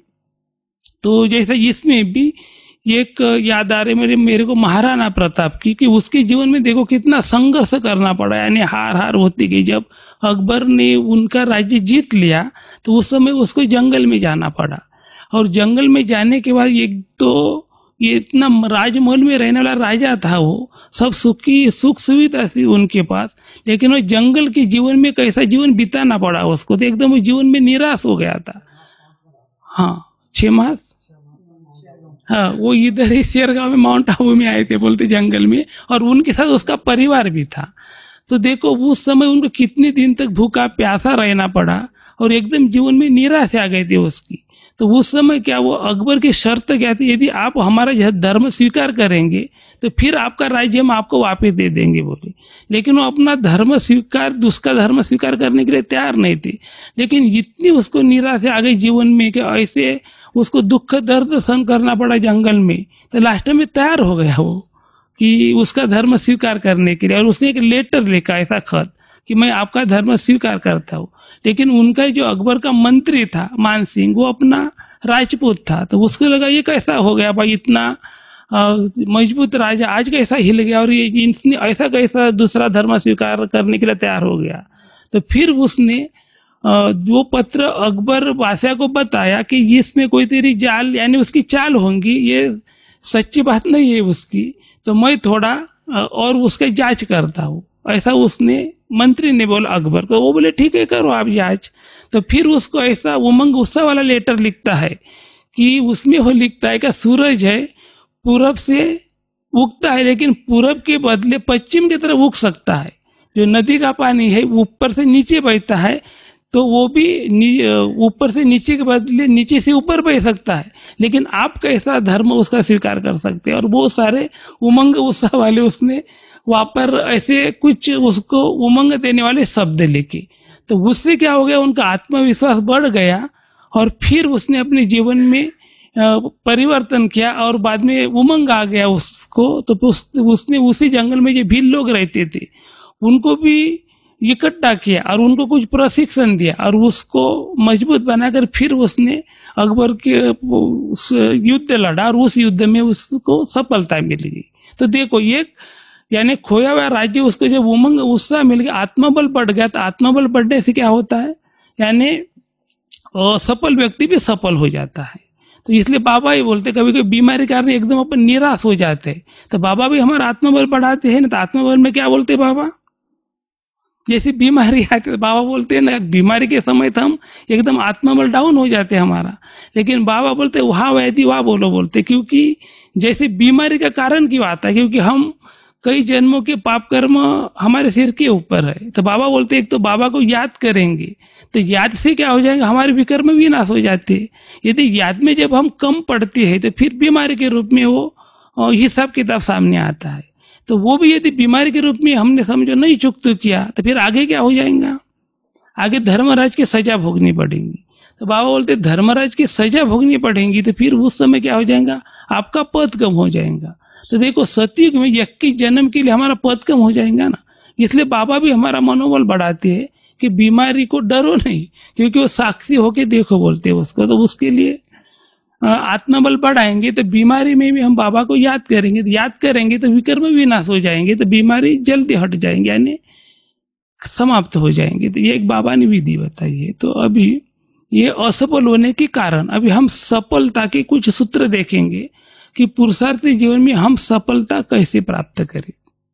तो जैसा इसमें भी एक याद आ रही मेरे मेरे को महाराणा प्रताप की, कि उसके जीवन में देखो कितना संघर्ष करना पड़ा, यानी हार हार होती गई। जब अकबर ने उनका राज्य जीत लिया तो उस समय उसको जंगल में जाना पड़ा, और जंगल में जाने के बाद एक तो ये इतना राजमहल में रहने वाला राजा था, वो सब सुखी सुख सुविधा थी उनके पास, लेकिन वो जंगल के जीवन में कैसा जीवन बिताना पड़ा उसको, तो एकदम वो जीवन में निराश हो गया था। हाँ, छह मास हाँ, वो इधर ही शेरगांव में माउंट आबू में आए थे बोलते जंगल में, और उनके साथ उसका परिवार भी था। तो देखो उस समय उनको कितने दिन तक भूखा प्यासा रहना पड़ा, और एकदम जीवन में निराशा आ गई थी उसकी। तो उस समय क्या, वो अकबर की शर्त क्या थी, यदि आप हमारा धर्म स्वीकार करेंगे तो फिर आपका राज्य हम आपको वापस दे देंगे बोले। लेकिन वो अपना धर्म स्वीकार, दूसरा धर्म स्वीकार करने के लिए तैयार नहीं थे। लेकिन इतनी उसको निराशा आ गई जीवन में कि ऐसे उसको दुख दर्द सहन करना पड़ा जंगल में, तो लास्ट में तैयार हो गया वो कि उसका धर्म स्वीकार करने के लिए। और उसने एक लेटर लिखा, ऐसा खत कि मैं आपका धर्म स्वीकार करता हूँ। लेकिन उनका जो अकबर का मंत्री था मान सिंह, वो अपना राजपूत था, तो उसको लगा ये कैसा हो गया भाई, इतना मजबूत राजा आज कैसा हिल गया, और ये इसने ऐसा कैसा दूसरा धर्म स्वीकार करने के लिए तैयार हो गया। तो फिर उसने वो पत्र अकबर बादशाह को बताया कि इसमें कोई तेरी जाल, यानी उसकी चाल होंगी, ये सच्ची बात नहीं है उसकी, तो मैं थोड़ा और उसका जांच करता हूँ, ऐसा उसने मंत्री ने बोला अकबर को। वो बोले ठीक है करो आप जांच। तो फिर उसको ऐसा उमंग उत्साह वाला लेटर लिखता है कि उसमें वो लिखता है कि सूरज है पूरब से उगता है, लेकिन पूरब के बदले पश्चिम की तरफ उग सकता है। जो नदी का पानी है ऊपर से नीचे बहता है, तो वो भी ऊपर से नीचे के बदले नीचे से ऊपर बह सकता है, लेकिन आप कैसा धर्म उसका स्वीकार कर सकते हैं। और बहुत सारे उमंग उत्साह वाले उसने वहां पर ऐसे कुछ उसको उमंग देने वाले शब्द लिखे। तो उससे क्या हो गया, उनका आत्मविश्वास बढ़ गया, और फिर उसने अपने जीवन में परिवर्तन किया, और बाद में उमंग आ गया उसको। तो उस, उसने उसी जंगल में जो भील लोग रहते थे उनको भी इकट्ठा किया, और उनको कुछ प्रशिक्षण दिया, और उसको मजबूत बनाकर फिर उसने अकबर के उस युद्ध लड़ा, और उस युद्ध में उसको सफलता मिल गई। तो देखो एक यानी खोया हुआ राज्य उसको जब उमंग उत्साह मिल गया, आत्मबल बढ़ गया, तो आत्मबल बढ़ने से क्या होता है, यानी सफल व्यक्ति भी सफल हो जाता है। तो इसलिए बाबा ही बोलते कभी कभी बीमारी के कारण एकदम अपन निराश हो जाते हैं, तो बाबा भी हमारा आत्मबल बढ़ाते हैं ना। तो आत्मबल में क्या बोलते बाबा, जैसे बीमारी आती है बाबा बोलते हैं ना, बीमारी के समय तो हम एकदम आत्मबल डाउन हो जाते हैं हमारा, लेकिन बाबा बोलते वहां वैदी वहां बोलो बोलते, क्योंकि जैसे बीमारी का कारण क्यों आता है, क्योंकि हम कई जन्मों के पाप कर्म हमारे सिर के ऊपर है। तो बाबा बोलते एक तो बाबा को याद करेंगे, तो याद से क्या हो जाएगा, हमारे विकर्म भी नाश हो जाते। यदि याद में जब हम कम पढ़ते हैं तो फिर बीमारी के रूप में वो हिसाब किताब सामने आता है। तो वो भी यदि बीमारी के रूप में हमने समझो नहीं चुक तो किया, तो फिर आगे क्या हो जाएगा, आगे धर्मराज की सजा भोगनी पड़ेगी। तो बाबा बोलते धर्मराज की सजा भोगनी पड़ेगी, तो फिर उस समय क्या हो जाएगा, आपका पद कम हो जाएगा। तो देखो सतयुग में इक्कीस जन्म के लिए हमारा पद कम हो जाएगा ना। इसलिए बाबा भी हमारा मनोबल बढ़ाते हैं कि बीमारी को डरो नहीं, क्योंकि वो साक्षी होके देखो बोलते हैं उसको। तो उसके लिए आत्मबल बढ़ाएंगे, तो बीमारी में भी हम बाबा को याद करेंगे, तो याद करेंगे तो विकर्म भी नाश हो जाएंगे, तो बीमारी जल्दी हट जाएंगे, यानी समाप्त हो जाएंगे। तो ये एक बाबा ने विधि बताई है। तो अभी ये असफल होने के कारण अभी हम सफलता के कुछ सूत्र देखेंगे कि पुरुषार्थी जीवन में हम सफलता कैसे प्राप्त करें।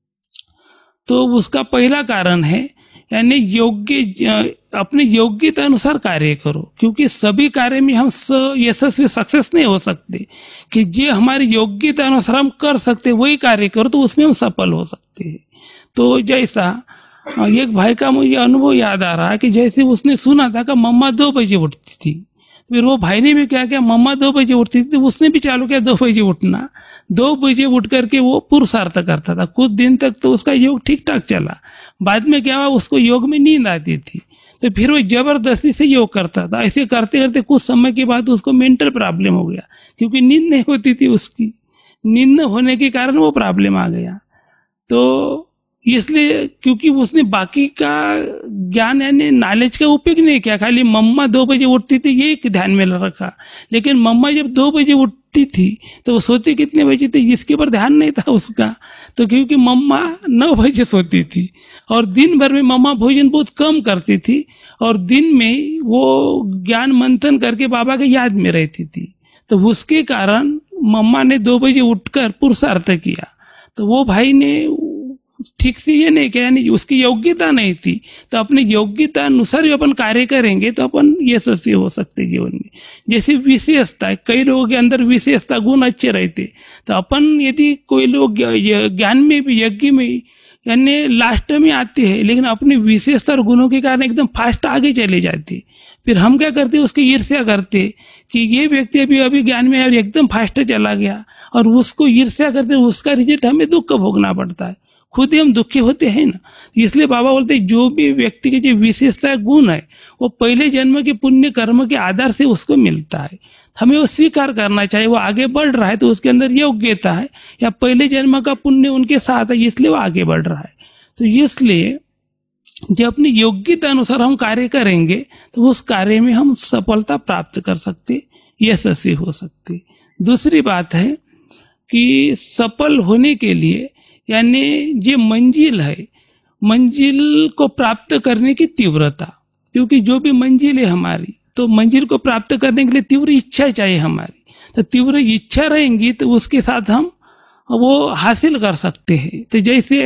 तो उसका पहला कारण है यानी योग्य, अपने योग्यता अनुसार कार्य करो, क्योंकि सभी कार्य में हम यशस्वी सक्सेस नहीं हो सकते, कि जो हमारी योग्यता अनुसार हम कर सकते वही कार्य करो, तो उसमें हम सफल हो सकते हैं। तो जैसा एक भाई का मुझे अनुभव याद आ रहा है कि जैसे उसने सुना था कि मम्मा दो बजे उठती थी, फिर वो भाई ने भी क्या किया, मम्मा दो बजे उठती थी तो उसने भी चालू किया दो बजे उठना। दो बजे उठ करके वो पुरुषार्थ करता था। कुछ दिन तक तो उसका योग ठीक ठाक चला, बाद में क्या हुआ, उसको योग में नींद आती थी, तो फिर वो जबरदस्ती से योग करता था। ऐसे करते करते कुछ समय के बाद उसको मेंटल प्रॉब्लम हो गया, क्योंकि नींद नहीं होती थी उसकी, नींद न होने के कारण वो प्रॉब्लम आ गया। तो इसलिए क्योंकि उसने बाकी का ज्ञान यानी नॉलेज का उपयोग नहीं किया, खाली मम्मा दो बजे उठती थी ये ध्यान में रखा, लेकिन मम्मा जब दो बजे उठती थी तो वो सोती कितने बजे थी इसके पर ध्यान नहीं था उसका। तो क्योंकि मम्मा नौ बजे सोती थी और दिन भर में मम्मा भोजन बहुत कम करती थी, और दिन में वो ज्ञान मंथन करके बाबा के याद में रहती थी, तो उसके कारण मम्मा ने दो बजे उठकर पुरुषार्थ किया। तो वो भाई ने ठीक से ये नहीं किया, यानी उसकी योग्यता नहीं थी। तो अपनी योग्यता अनुसार अपन कार्य करेंगे तो अपन यशस्वी हो सकते जीवन में। जैसे विशेषता, कई लोगों के अंदर विशेषता गुण अच्छे रहते, तो अपन यदि कोई लोग ज्ञान में भी यज्ञ में यानी लास्ट में आते हैं, लेकिन अपनी विशेषता और गुणों के कारण एकदम फास्ट आगे चले जाते, फिर हम क्या करते उसकी ईर्ष्या करते कि ये व्यक्ति अभी अभी ज्ञान में और एकदम फास्ट चला गया, और उसको ईर्ष्या करते उसका रिजल्ट हमें दुख भोगना पड़ता है, खुद ही हम दुखी होते हैं ना। इसलिए बाबा बोलते हैं जो भी व्यक्ति के जो विशेषता गुण है वो पहले जन्म के पुण्य कर्म के आधार से उसको मिलता है, हमें वो स्वीकार करना चाहिए। वो आगे बढ़ रहा है तो उसके अंदर योग्यता है, या पहले जन्म का पुण्य उनके साथ है इसलिए वो आगे बढ़ रहा है। तो इसलिए जब अपनी योग्यता अनुसार हम कार्य करेंगे तो उस कार्य में हम सफलता प्राप्त कर सकते, यशस्वी हो सकते। दूसरी बात है कि सफल होने के लिए यानी जो मंजिल है, मंजिल को प्राप्त करने की तीव्रता, क्योंकि जो भी मंजिल है हमारी, तो मंजिल को प्राप्त करने के लिए तीव्र इच्छा चाहिए हमारी। तो तीव्र इच्छा रहेंगी तो उसके साथ हम वो हासिल कर सकते हैं। तो जैसे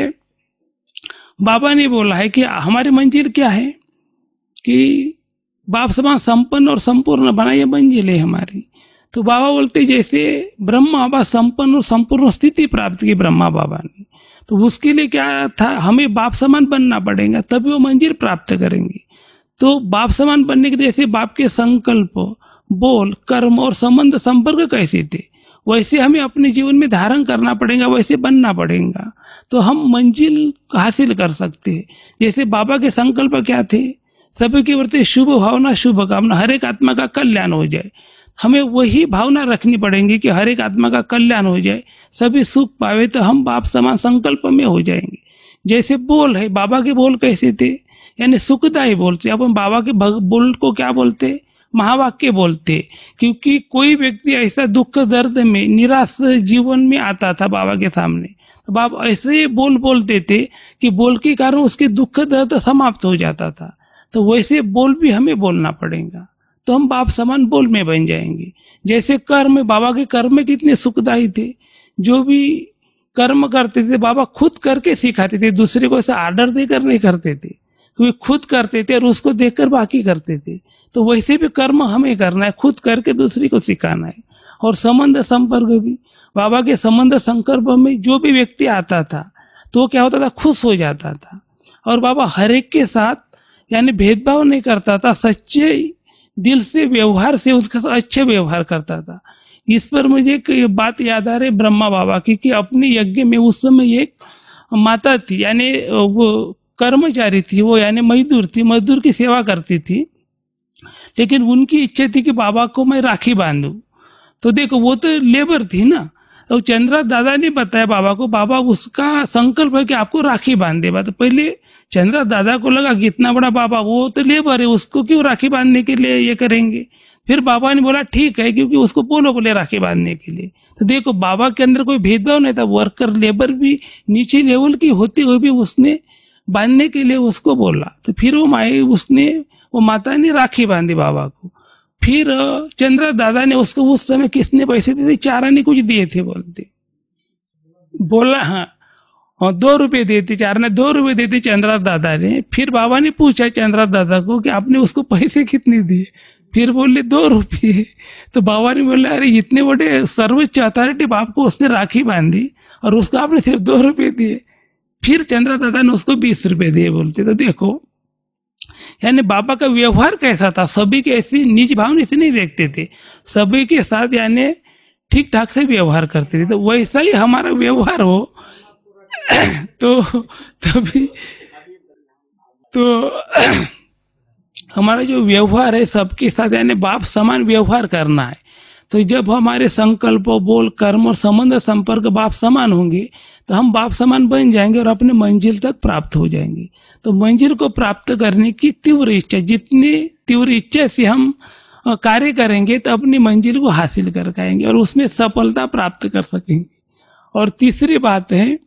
बाबा ने बोला है कि हमारी मंजिल क्या है कि बाप समान संपन्न और संपूर्ण बना, ये मंजिल है हमारी। तो बाबा बोलते जैसे ब्रह्मा बाबा संपन्न और संपूर्ण स्थिति प्राप्त की ब्रह्मा बाबा ने, तो उसके लिए क्या था, हमें बाप समान बनना पड़ेगा तभी वो मंजिल प्राप्त करेंगे। तो बाप समान बनने के लिए जैसे बाप के संकल्प, बोल, कर्म और संबंध संपर्क कैसे थे वैसे हमें अपने जीवन में धारण करना पड़ेगा, वैसे बनना पड़ेगा, तो हम मंजिल हासिल कर सकते हैं। जैसे बाबा के संकल्प क्या थे, सभी के प्रति शुभ भावना, शुभ कामना, हर एक आत्मा का कल्याण हो जाए। हमें वही भावना रखनी पड़ेगी कि हर एक आत्मा का कल्याण हो जाए, सभी सुख पावे, तो हम बाप समान संकल्प में हो जाएंगे। जैसे बोल है, बाबा के बोल कैसे थे, यानी सुखदायी बोलते, अपन बाबा के बोल को क्या बोलते, महावाक्य बोलते, क्योंकि कोई व्यक्ति ऐसा दुख दर्द में निराश जीवन में आता था बाबा के सामने, बाप ऐसे बोल बोलते थे कि बोल के कारण उसके दुख दर्द समाप्त हो जाता था। तो वैसे बोल भी हमें बोलना पड़ेगा, तो हम बाप समान बोल में बन जाएंगे। जैसे कर्म, बाबा के कर्म कितने सुखदायी थे, जो भी कर्म करते थे बाबा खुद करके सिखाते थे, दूसरे को ऐसा आर्डर देकर नहीं करते थे, क्योंकि खुद करते थे और उसको देखकर बाकी करते थे। तो वैसे भी कर्म हमें करना है, खुद करके दूसरे को सिखाना है। और संबंध संपर्क भी, बाबा के संबंध संपर्क में जो भी व्यक्ति आता था तो वो क्या होता था, खुश हो जाता था। और बाबा हर एक के साथ यानी भेदभाव नहीं करता था, सच्चे दिल से व्यवहार से उसके साथ अच्छे व्यवहार करता था। इस पर मुझे एक बात याद आ रही ब्रह्मा बाबा की, कि अपने यज्ञ में उस समय एक माता थी, यानी वो कर्मचारी थी, वो यानी मजदूर थी, मजदूर की सेवा करती थी, लेकिन उनकी इच्छा थी कि बाबा को मैं राखी बांधूं। तो देखो वो तो लेबर थी ना, तो चंद्रा दादा ने बताया बाबा को, बाबा उसका संकल्प है कि आपको राखी बांध देगा। तो पहले चंद्रा दादा को लगा कि इतना बड़ा बाबा, वो तो लेबर है, उसको क्यों राखी बांधने के लिए ये करेंगे। फिर बाबा ने बोला ठीक है, क्योंकि उसको बोलो बोले राखी बांधने के लिए। तो देखो बाबा के अंदर कोई भेदभाव नहीं था, वर्कर लेबर भी नीचे लेवल की होते हुए भी उसने बांधने के लिए उसको बोला। तो फिर वो माए उसने वो माता ने राखी बांधी बाबा को। फिर चंद्रा दादा ने उसको उस समय किसने पैसे दिए थे, चारा ने कुछ दिए थे बोलते, बोला हाँ और दो रुपए देते, चार ने दो रुपए देते चंद्रा दादा ने। फिर बाबा ने पूछा चंद्रा दादा को कि आपने उसको पैसे कितने दिए, फिर बोले दो रुपये। तो बाबा ने बोला अरे इतने बड़े सर्वोच्च अथॉरिटी बाप को उसने राखी बांधी और उसको आपने सिर्फ दो रुपये दिए। फिर चंद्रा दादा ने उसको बीस रुपए दिए बोलते। तो देखो यानी बाबा का व्यवहार कैसा था, सभी के ऐसी निज भावना से नहीं देखते थे, सभी के साथ यानी ठीक ठाक से व्यवहार करते थे। तो वैसा ही हमारा व्यवहार हो तो तभी तो हमारा जो व्यवहार है सबके साथ यानी बाप समान व्यवहार करना है। तो जब हमारे संकल्प, बोल, कर्म और संबंध संपर्क बाप समान होंगे तो हम बाप समान बन जाएंगे और अपने मंजिल तक प्राप्त हो जाएंगे। तो मंजिल को प्राप्त करने की तीव्र इच्छा, जितनी तीव्र इच्छा से हम कार्य करेंगे तो अपनी मंजिल को हासिल कर पाएंगे और उसमें सफलता प्राप्त कर सकेंगे। और तीसरी बात है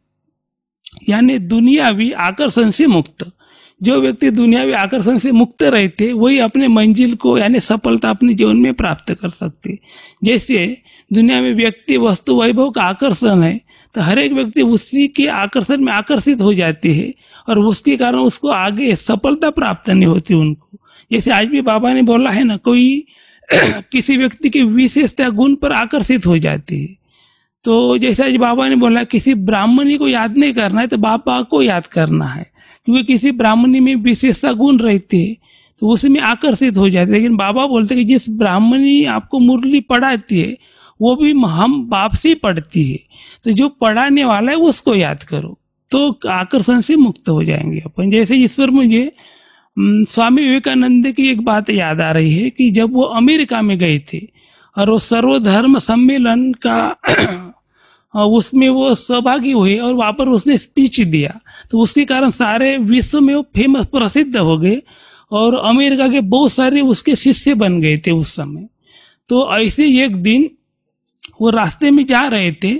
यानी दुनियावी आकर्षण से मुक्त। जो व्यक्ति दुनियावी आकर्षण से मुक्त रहते वही अपने मंजिल को यानी सफलता अपने जीवन में प्राप्त कर सकते। जैसे दुनिया में व्यक्ति, वस्तु, वैभव का आकर्षण है तो हर एक व्यक्ति उसी के आकर्षण में आकर्षित हो जाते हैं और उसके कारण उसको आगे सफलता प्राप्त नहीं होती उनको। जैसे आज भी बाबा ने बोला है ना, कोई किसी व्यक्ति के विशेषता गुण पर आकर्षित हो जाती है। तो जैसे आज बाबा ने बोला किसी ब्राह्मणी को याद नहीं करना है तो बाबा को याद करना है, क्योंकि किसी ब्राह्मणी में विशेषता गुण रहते हैं तो उसमें आकर्षित हो जाते। लेकिन बाबा बोलते कि जिस ब्राह्मणी आपको मुरली पढ़ाती है वो भी हम बाप से पढ़ती है, तो जो पढ़ाने वाला है उसको याद करो तो आकर्षण से मुक्त हो जाएंगे अपन। जैसे इस पर मुझे स्वामी विवेकानंद की एक बात याद आ रही है कि जब वो अमेरिका में गए थे और वो सर्वधर्म सम्मेलन का उसमें वो सहभागी हुए और वहां पर उसने स्पीच दिया, तो उसके कारण सारे विश्व में वो फेमस प्रसिद्ध हो गए और अमेरिका के बहुत सारे उसके शिष्य बन गए थे उस समय। तो ऐसे एक दिन वो रास्ते में जा रहे थे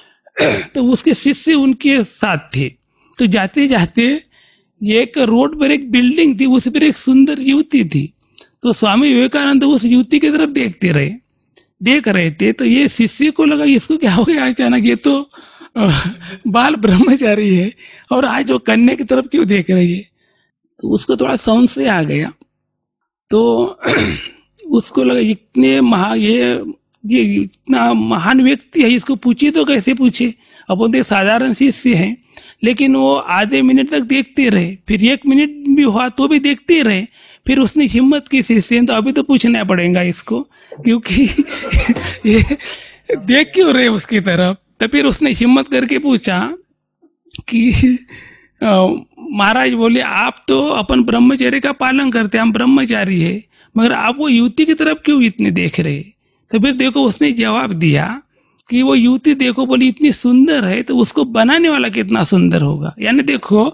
तो उसके शिष्य उनके साथ थे। तो जाते जाते एक रोड पर एक बिल्डिंग थी, उस पर एक सुंदर युवती थी। तो स्वामी विवेकानंद उस युवती की तरफ देखते रहे देख रहे थे तो ये शिष्य को लगा इसको क्या हो गया अचानक, ये तो बाल ब्रह्मचारी है और आज वो कन्या की तरफ क्यों देख रही है। तो उसको थोड़ा संशय आ गया। तो उसको लगा इतने महा ये ये इतना महान व्यक्ति है, इसको पूछे तो कैसे पूछे, अपन तो साधारण शिष्य हैं। लेकिन वो आधे मिनट तक देखते रहे, फिर एक मिनट भी हुआ तो भी देखते रहे। फिर उसने हिम्मत की शिष्य तो अभी तो पूछना पड़ेगा इसको, क्योंकि ये देख क्यों रहे उसकी तरफ। तो फिर उसने हिम्मत करके पूछा कि महाराज बोले आप तो अपन ब्रह्मचर्य का पालन करते, हम ब्रह्मचारी है, मगर आप वो युवती की तरफ क्यों इतने देख रहे। तो फिर देखो उसने जवाब दिया कि वो युवती देखो बोली इतनी सुंदर है तो उसको बनाने वाला कितना सुंदर होगा। यानी देखो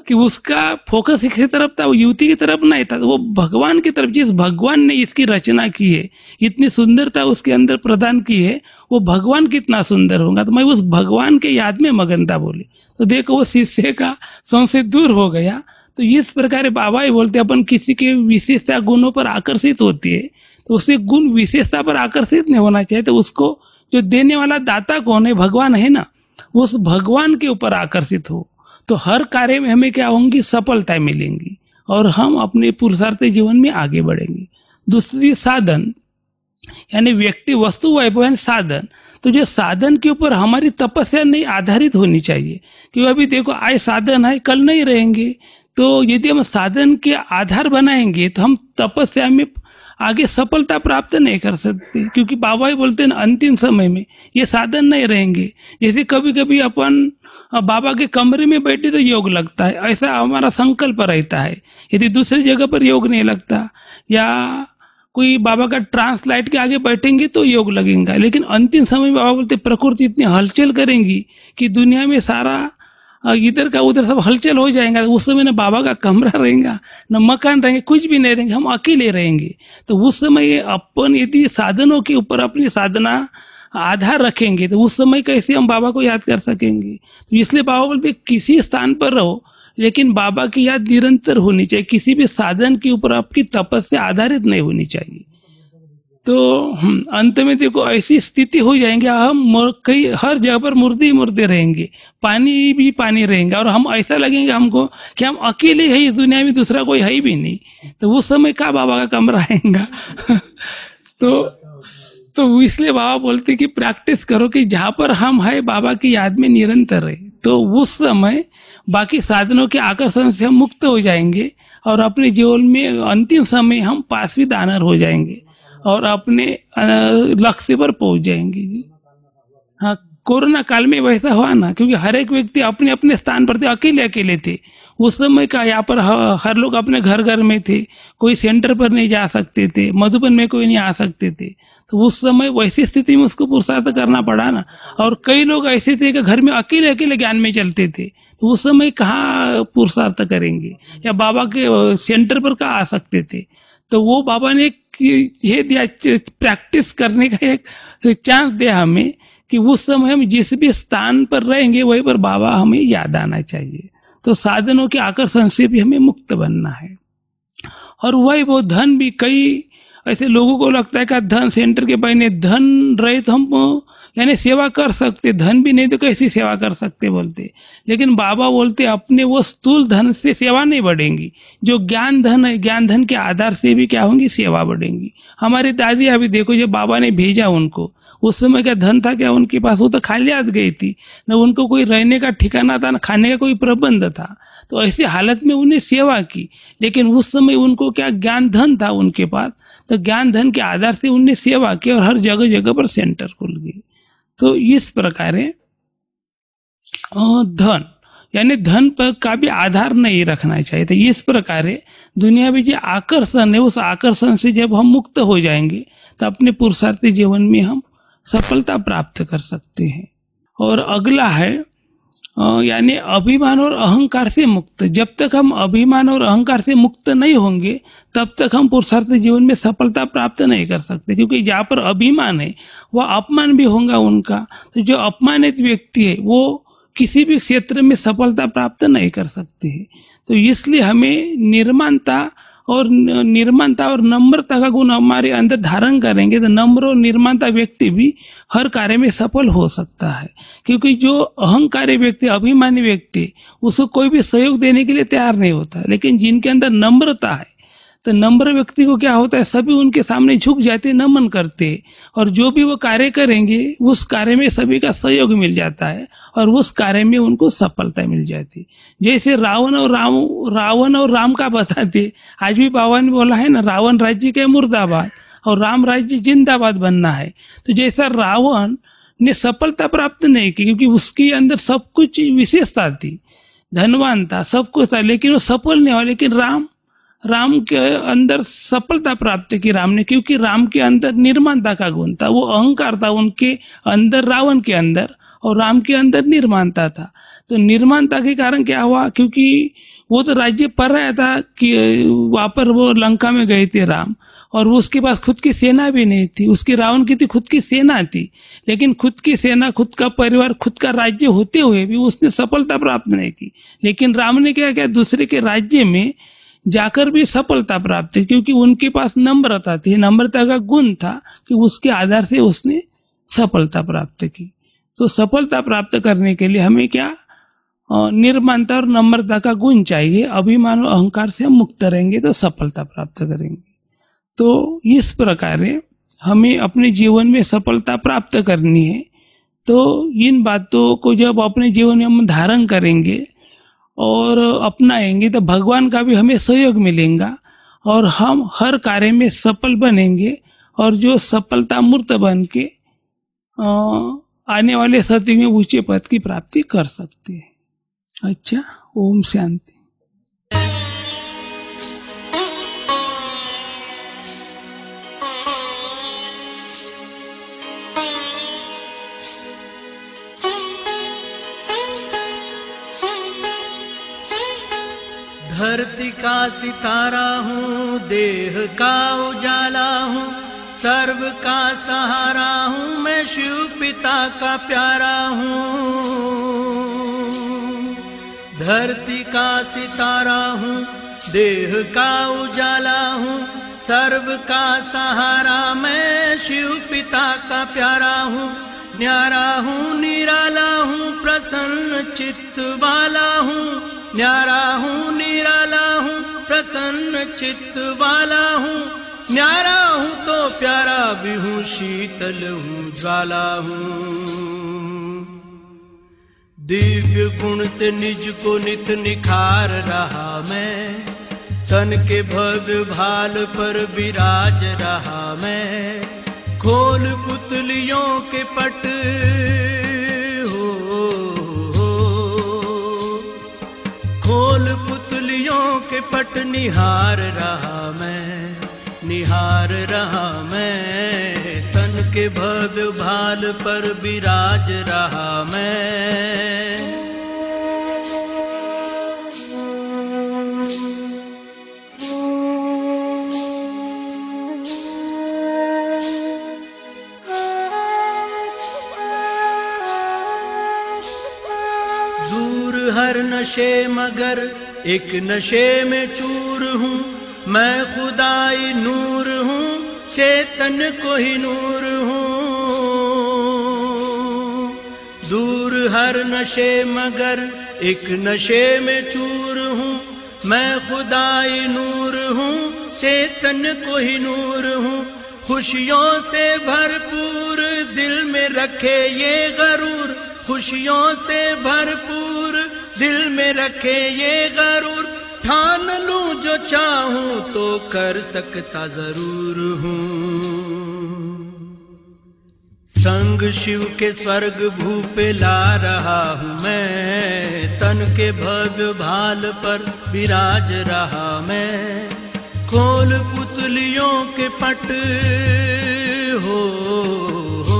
कि उसका फोकस किसी तरफ था, वो युवती की तरफ नहीं था, वो भगवान की तरफ। जिस भगवान ने इसकी रचना की है, इतनी सुंदरता उसके अंदर प्रदान की है, वो भगवान कितना सुंदर होगा। तो मैं उस भगवान के याद में मगन था बोले। तो देखो वो शिष्य का संशय दूर हो गया। तो इस प्रकार बाबा ही बोलते अपन किसी के विशेषता गुणों पर आकर्षित होती है तो उसे गुण विशेषता पर आकर्षित नहीं होना चाहिए। तो उसको जो देने वाला दाता कौन है, भगवान है ना, उस भगवान के ऊपर आकर्षित हो तो हर कार्य में हमें क्या होंगी, सफलता मिलेंगी और हम अपने पुरुषार्थ जीवन में आगे बढ़ेंगे। दूसरी साधन, यानी व्यक्ति वस्तु वैभव यानी साधन। तो जो साधन के ऊपर हमारी तपस्या नहीं आधारित होनी चाहिए, क्योंकि अभी देखो आज साधन है कल नहीं रहेंगे। तो यदि हम साधन के आधार बनाएंगे तो हम तपस्या में आगे सफलता प्राप्त नहीं कर सकते, क्योंकि बाबा ही बोलते हैं अंतिम समय में ये साधन नहीं रहेंगे। जैसे कभी कभी अपन बाबा के कमरे में बैठे तो योग लगता है, ऐसा हमारा संकल्प रहता है। यदि दूसरी जगह पर योग नहीं लगता, या कोई बाबा का ट्रांसलाइट के आगे बैठेंगे तो योग लगेगा। लेकिन अंतिम समय में बाबा बोलते प्रकृति इतनी हलचल करेंगी कि दुनिया में सारा इधर का उधर सब हलचल हो जाएगा। उस समय न बाबा का कमरा रहेगा, न मकान रहेंगे, कुछ भी नहीं रहेंगे, हम अकेले रहेंगे। तो उस समय अपन यदि साधनों के ऊपर अपनी साधना आधार रखेंगे तो उस समय कैसे हम बाबा को याद कर सकेंगे। तो इसलिए बाबा बोलते किसी स्थान पर रहो लेकिन बाबा की याद निरंतर होनी चाहिए, किसी भी साधन के ऊपर आपकी तपस्या आधारित नहीं होनी चाहिए। तो हम अंत में देखो ऐसी स्थिति हो जाएंगे, हम कई हर जगह पर मुर्दे मुर्दे रहेंगे, पानी भी पानी रहेंगे और हम ऐसा लगेंगे हमको कि हम अकेले हैं इस दुनिया में, दूसरा कोई है ही भी नहीं। तो उस समय का बाबा का कमरा आएगा तो तो इसलिए बाबा बोलते कि प्रैक्टिस करो कि जहां पर हम है बाबा की याद में निरंतर रहे, तो उस समय बाकी साधनों के आकर्षण से हम मुक्त हो जाएंगे और अपने जीवन में अंतिम समय हम पास भी दानर हो जाएंगे और अपने लक्ष्य पर पहुंच जाएंगे जी। हाँ, कोरोना काल में वैसा हुआ ना, क्योंकि हर एक व्यक्ति अपने अपने स्थान पर थे, अकेले अकेले थे। उस समय का यहाँ पर हर लोग अपने घर घर में थे, कोई सेंटर पर नहीं जा सकते थे, मधुबन में कोई नहीं आ सकते थे। तो उस समय वैसी स्थिति में उसको पुरुषार्थ करना पड़ा ना। और कई लोग ऐसे थे कि घर में अकेले अकेले ज्ञान में चलते थे, तो उस समय कहाँ पुरुषार्थ करेंगे या बाबा के सेंटर पर कहाँ आ सकते थे। तो वो बाबा ने ये दिया, प्रैक्टिस करने का एक चांस दिया हमें कि उस समय हम जिस भी स्थान पर रहेंगे वहीं पर बाबा हमें याद आना चाहिए। तो साधनों के आकर्षण से भी हमें मुक्त बनना है। और वही वो धन भी, कई ऐसे लोगों को लगता है कि धन सेंटर के बहने धन रहे तो हम यानी सेवा कर सकते, धन भी नहीं तो कैसी सेवा कर सकते बोलते। लेकिन बाबा बोलते अपने वो स्थूल धन से सेवा नहीं बढ़ेंगी, जो ज्ञान धन है ज्ञान धन के आधार से भी क्या होंगी, सेवा बढ़ेंगी। हमारी दादी अभी देखो, जब बाबा ने भेजा उनको, उस समय का धन था क्या उनके पास, वो तो खाली हाथ गई थी, न उनको कोई रहने का ठिकाना था, न खाने का कोई प्रबंध था। तो ऐसी हालत में उन्हें सेवा की, लेकिन उस समय उनको क्या ज्ञान धन था उनके पास, तो ज्ञान धन के आधार से उन्हें सेवा की और हर जगह जगह पर सेंटर खुल गए। तो इस प्रकार धन यानी धन पर का भी आधार नहीं रखना चाहिए। तो इस प्रकार दुनिया में जो आकर्षण है उस आकर्षण से जब हम मुक्त हो जाएंगे तो अपने पुरुषार्थी जीवन में हम सफलता प्राप्त कर सकते हैं। और अगला है यानी अभिमान और अहंकार से मुक्त। जब तक हम अभिमान और अहंकार से मुक्त नहीं होंगे तब तक हम पुरुषार्थ जीवन में सफलता प्राप्त नहीं कर सकते, क्योंकि जहाँ पर अभिमान है वह अपमान भी होगा उनका। तो जो अपमानित व्यक्ति है वो किसी भी क्षेत्र में सफलता प्राप्त नहीं कर सकते हैं। तो इसलिए हमें निर्माणता और निर्माणता और नम्रता का गुण हमारे अंदर धारण करेंगे तो नम्र और निर्माणता व्यक्ति भी हर कार्य में सफल हो सकता है। क्योंकि जो अहंकारी व्यक्ति, अभिमानी व्यक्ति, उसको कोई भी सहयोग देने के लिए तैयार नहीं होता। लेकिन जिनके अंदर नम्रता है तो नम्र व्यक्ति को क्या होता है, सभी उनके सामने झुक जाते, नमन करते, और जो भी वो कार्य करेंगे उस कार्य में सभी का सहयोग मिल जाता है और उस कार्य में उनको सफलता मिल जाती। जैसे रावण और राम रावण और राम का बताते, आज भी बाबा ने बोला है ना, रावण राज्य के मुर्दाबाद और राम राज्य जिंदाबाद बनना है। तो जैसा रावण ने सफलता प्राप्त नहीं की क्योंकि उसके अंदर सब कुछ विशेषता थी, धनवान था, सब कुछ था, लेकिन वो सफल नहीं हुआ। लेकिन राम राम के अंदर सफलता प्राप्त की राम ने, क्योंकि राम के अंदर निर्माणता का गुण था। वो अहंकार था उनके अंदर, रावण के अंदर, और राम के अंदर निर्माणता था। तो निर्माणता के कारण क्या हुआ, क्योंकि वो तो राज्य पर रहा था कि वहां पर वो लंका में गए थे राम, और उसके पास खुद की सेना भी नहीं थी। उसकी रावण की थी खुद की सेना थी, लेकिन खुद की सेना, खुद का परिवार, खुद का राज्य होते हुए भी उसने सफलता प्राप्त नहीं की। लेकिन राम ने क्या किया, दूसरे के राज्य में जाकर भी सफलता प्राप्त की, क्योंकि उनके पास नम्रता थी, नम्रता का गुण था कि उसके आधार से उसने सफलता प्राप्त की। तो सफलता प्राप्त करने के लिए हमें क्या, निर्माणता और नम्रता का गुण चाहिए। अभिमान और अहंकार से हम मुक्त रहेंगे तो सफलता प्राप्त करेंगे। तो इस प्रकार हमें अपने जीवन में सफलता प्राप्त करनी है। तो इन बातों को जब अपने जीवन में हम धारण करेंगे और अपनाएंगे तो भगवान का भी हमें सहयोग मिलेगा, और हम हर कार्य में सफल बनेंगे, और जो सफलता मूर्त बन के आने वाले सतयुग में ऊंचे पद की प्राप्ति कर सकते हैं। अच्छा, ओम शांति। धरती का सितारा हूँ, देह का उजाला हूँ, सर्व का सहारा हूँ, मैं शिव पिता का प्यारा हूँ। धरती का सितारा हूँ, देह का उजाला हूँ, सर्व का सहारा, मैं शिव पिता का प्यारा हूँ। न्यारा हूँ, निराला हूँ, प्रसन्न चित्त वाला हूँ, न्यारा हूँ, निराला हूँ, प्रसन्न चित्त वाला हूँ। न्यारा हूँ तो प्यारा भी हूँ, शीतल हूँ, ज्वाला हूँ। दिव्य गुण से निज को नित निखार रहा मैं, तन के भव्य भाल पर विराज रहा मैं। खोल पुतलियों के पट हो, हो, खोल पुतलियों के पट निहार रहा मैं, निहार रहा मैं। तन के भव्य भाल पर विराज रहा मैं। हर नशे मगर एक नशे में चूर हूँ, मैं खुदाई नूर हूँ, चेतन को ही नूर हूँ। दूर हर नशे मगर एक नशे में चूर हूँ, मैं खुदाई नूर हूँ, चेतन को ही नूर हूँ। खुशियों से भरपूर दिल में रखे ये गरूर, खुशियों से भरपूर दिल में रखे ये गरूर। ठान लूं जो चाहूं तो कर सकता जरूर हूँ। संग शिव के स्वर्ग भू पे ला रहा हूँ मैं, तन के भव्य भाल पर विराज रहा मैं। खोल पुतलियों के पट हो, हो,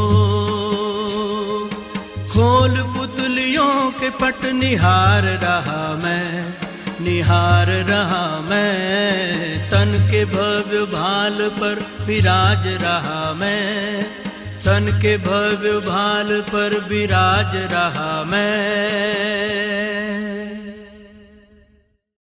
खोल पुतलियों के पट निहार रहा मैं, निहार रहा मैं। तन के भव्य भाल पर विराज रहा मैं, तन के भव्य भाल पर विराज रहा मैं।